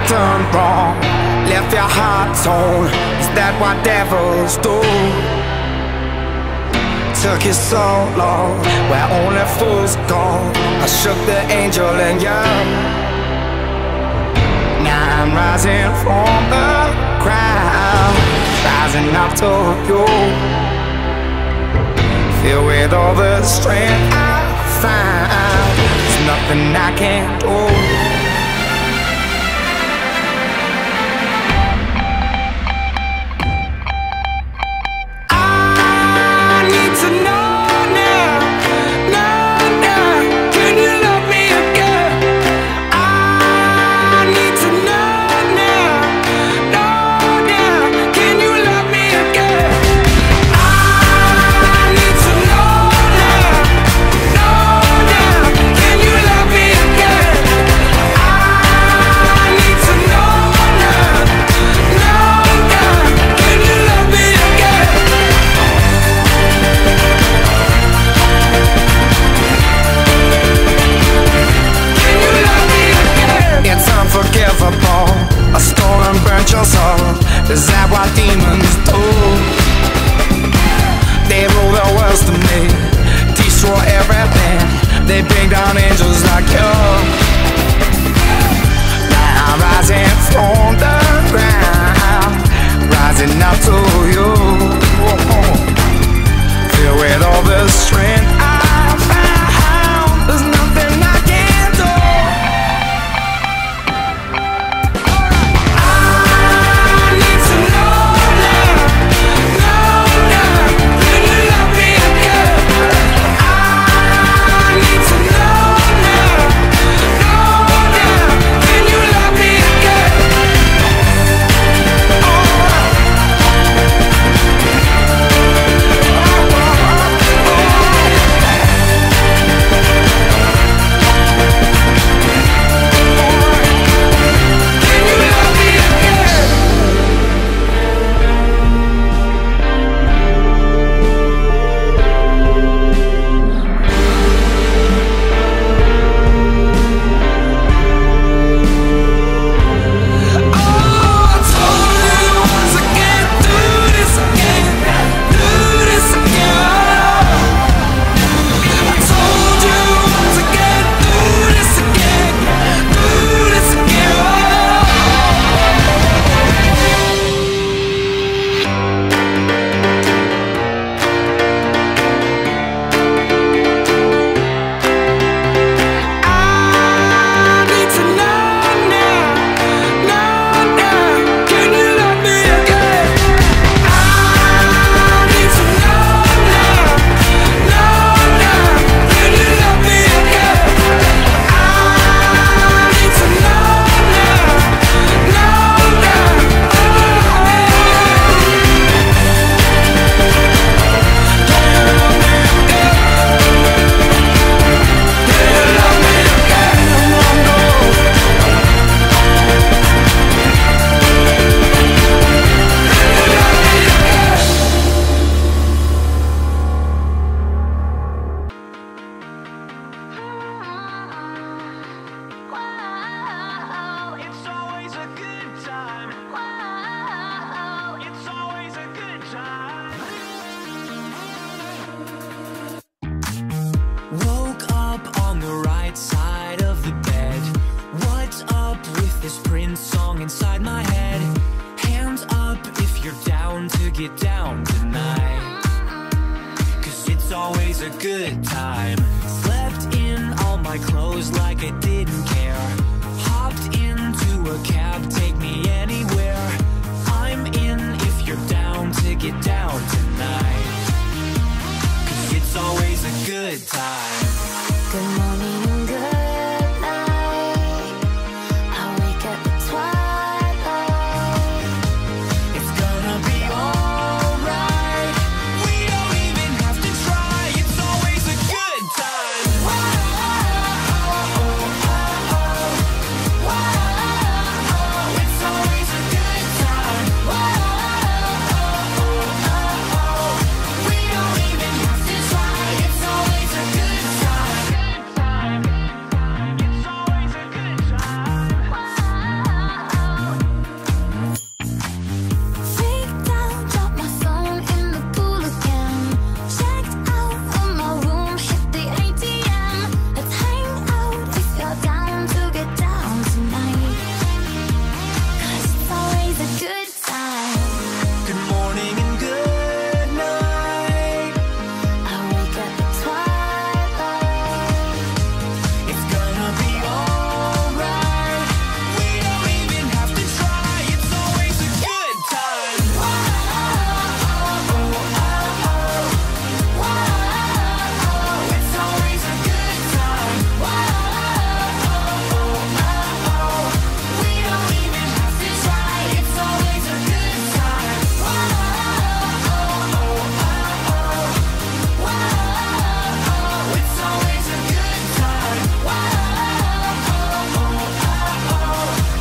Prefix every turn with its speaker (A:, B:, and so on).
A: done wrong? Left your heart torn. Is that what devils do? Took you so long, where only fools go. I shook the angel in you. Now I'm rising from the ground, rising up to you. Filled with all the strength I find, there's nothing I can't do. I stole and burnt your soul. Is that what demons do? They rule the world to me, destroy everything. They bring down angels like you. Now I'm rising from the ground, rising up to you. Filled with all the strength I found, there's nothing I can't do. Inside my head, hands up if you're down to get down tonight. 'Cause it's always a good time. Slept in all my clothes like I didn't care. Hopped into a cab, take me anywhere. I'm in if you're down to get down tonight. 'Cause it's always a good time.